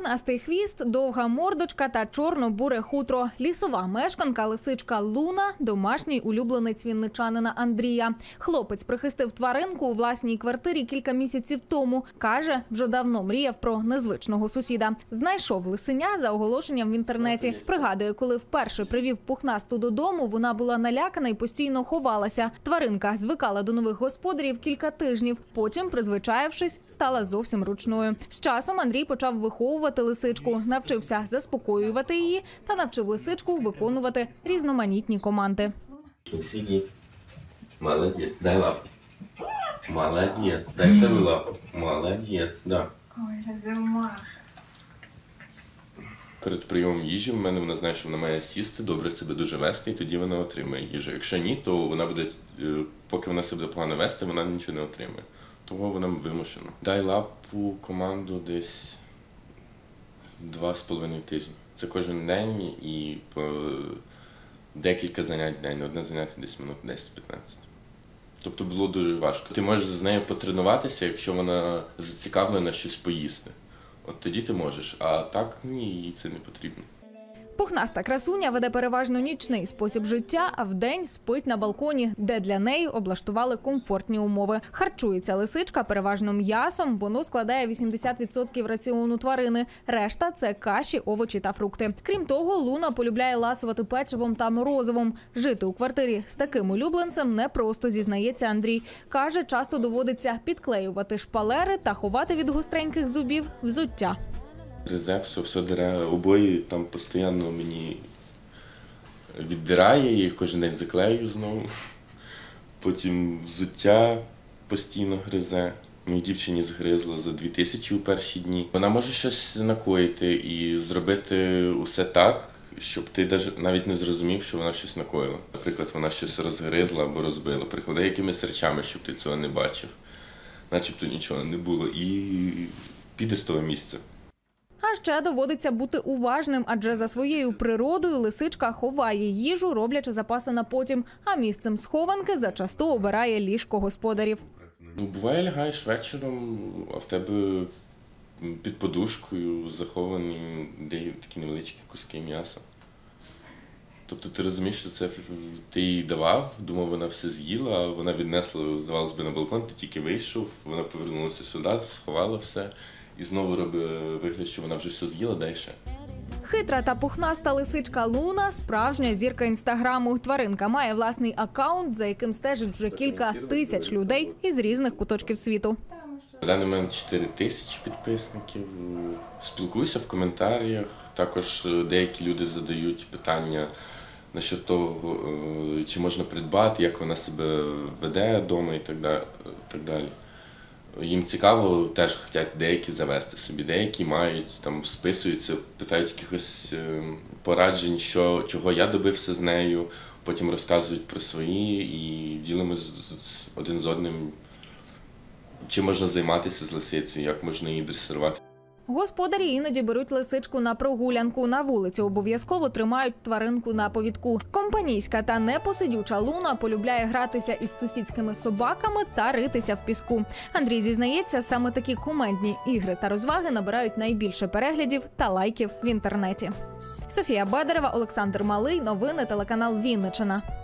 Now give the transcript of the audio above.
Пухнастий хвіст, довга мордочка та чорно-буре хутро. Лісова мешканка лисичка Луна – домашній улюбленець вінничанина Андрія. Хлопець прихистив тваринку у власній квартирі кілька місяців тому. Каже, вже давно мріяв про незвичного сусіда. Знайшов лисеня за оголошенням в інтернеті. Пригадує, коли вперше привів пухнасту додому, вона була налякана і постійно ховалася. Тваринка звикала до нових господарів кілька тижнів. Потім, призвичаївшись, стала зовсім ручною. З часом Андрій почав виховувати лисичку, навчився заспокоювати її та навчив лисичку виконувати різноманітні команди. Сиди. Молодець. Дай лапу. Молодець. Дай вторую лапу. Молодець. Да. Ой, розумах. Перед прийомом їжі в мене вона знає, що вона має сісти, добре себе дуже вести, і тоді вона отримає їжу. Якщо ні, то вона буде, поки вона себе буде погано вести, вона нічого не отримає. Того вона вимушена. Дай лапу команду десь 2,5 тижні. Це кожен день і по декілька занять в день. Одне заняття десь минут 10-15. Тобто було дуже важко. Ти можеш з нею потренуватися, якщо вона зацікавлена щось поїсти. От тоді ти можеш, а так ні, їй це не потрібно. Пухнаста красуня веде переважно нічний спосіб життя, а вдень спить на балконі, де для неї облаштували комфортні умови. Харчується лисичка переважно м'ясом, воно складає 80% раціону тварини. Решта – це каші, овочі та фрукти. Крім того, Луна полюбляє ласувати печивом та морозивом. Жити у квартирі з таким улюбленцем непросто, зізнається Андрій. Каже, часто доводиться підклеювати шпалери та ховати від гостреньких зубів взуття. Гризе, все дере, обої там постійно мені віддирає, я їх кожен день заклею знову. Потім взуття постійно гризе. Моїй дівчині згризла за 2000 у перші дні. Вона може щось накоїти і зробити усе так, щоб ти навіть не зрозумів, що вона щось накоїла. Наприклад, вона щось розгризла або розбила. Прикладає якимись речами, щоб ти цього не бачив. Начебто нічого не було. І піде з того місця. А ще доводиться бути уважним, адже за своєю природою лисичка ховає їжу, роблячи запаси на потім, а місцем схованки зачасту обирає ліжко господарів. Буває, лягаєш вечором, а в тебе під подушкою заховані такі невеличкі куски м'яса. Тобто ти розумієш, що це ти їй давав, думав, вона все з'їла, а вона віднесла, здавалося б, на балкон, ти тільки вийшов, вона повернулася сюди, сховала все. І знову робить вигляд, що вона вже все з'їла, дай ще. Хитра та пухнаста лисичка Луна – справжня зірка Інстаграму. Тваринка має власний акаунт, за яким стежить вже кілька тисяч людей із різних куточків світу. На даний момент 4000 підписників. Спілкуюся в коментарях. Також деякі люди задають питання насчет того, чи можна придбати, як вона себе веде вдома і так далі. Їм цікаво, теж хочуть деякі завести собі, деякі мають, там списуються, питають якихось пораджень, чого я добився з нею, потім розказують про свої і ділимося один з одним, чим можна займатися з лисицею, як можна її дресирувати. Господарі іноді беруть лисичку на прогулянку. На вулиці обов'язково тримають тваринку на повідку. Компанійська та непосидюча Луна полюбляє гратися із сусідськими собаками та ритися в піску. Андрій зізнається, саме такі кумедні ігри та розваги набирають найбільше переглядів та лайків в інтернеті. Софія Бадарева, Олександр Малий. Новини телеканал Вінниччина.